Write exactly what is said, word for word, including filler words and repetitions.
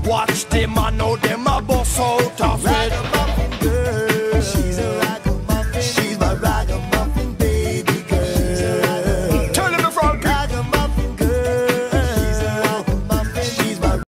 Watch them, I know them a boss out.